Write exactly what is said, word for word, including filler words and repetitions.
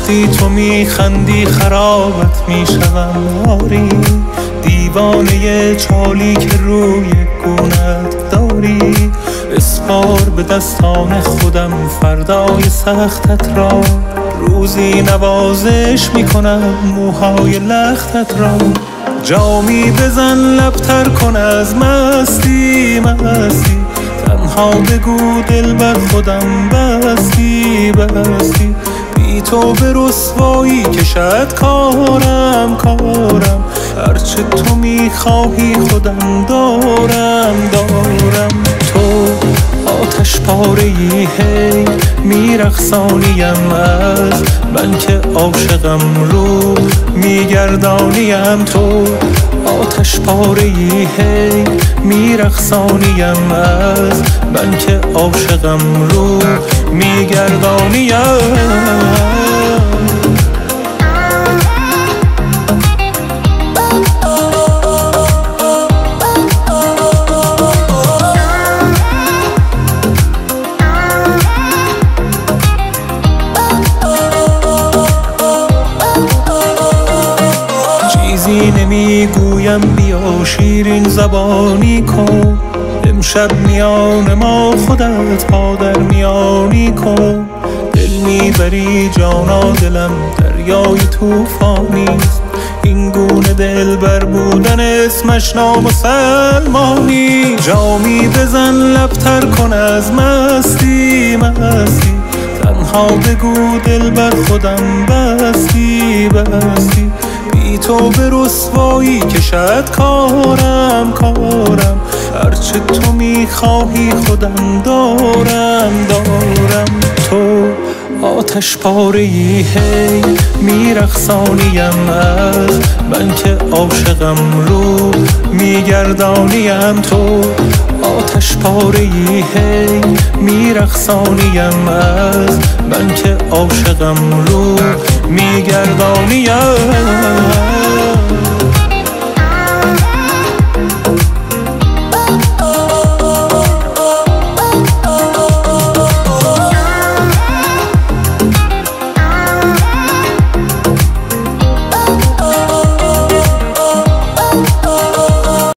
وقتی تو میخندی خرابت میشوم آری، دیوانه چالی که روی گونت داری. اسپار به دستان خودم فردای سختت را، روزی نوازش میکنم موهای لختت را. جامی بزن لبتر کن از مستی مستی، تنها بگو دل بر خودم بستی بستی. بی تو به رسوایی کشد کارم کارم، هرچه تو میخواهی خودم دارم دارم. تو آتش پاره‌ای هی میرقصانیم از من که عاشقم رو میگردانیم. تو آتش پاره‌ای هی میرقصانیم از من که عاشقم رو میگردانیم. نمیگویم بیا شیرین زبانی کن، امشب میان ما خودت پا در میانی کن. دل میبری جانا دلم دریای توفانیست، این گونه دل بر بودن اسمش نامسلمانی. جامی بزن لبتر کن از مستی مستی، تنها بگو دل بر خودم بستی بستی. بی تو به رسوایی کشد کارم کارم، هرچه تو میخواهی خودم دارم دارم. تو آتش پاره‌ای هی میرقصانیم از من که عاشقم رو میگردانیم. تو آتش پاره‌ای هی میرقصانیم از من که عاشقم رو میگردانیم.